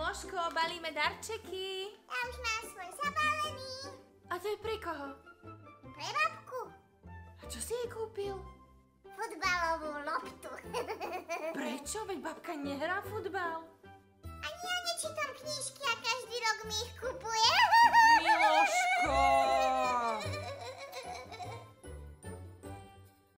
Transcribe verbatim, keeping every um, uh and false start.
Moško, balíme darčeky. Ja už mám svoj zabalený. A to je pre koho? Pre babku. A čo si jej kúpil? Futbalovú loptu. Prečo? Veď babka nehrá futbal. Ani ja nečítam knižky a každý rok mi ich kupuje.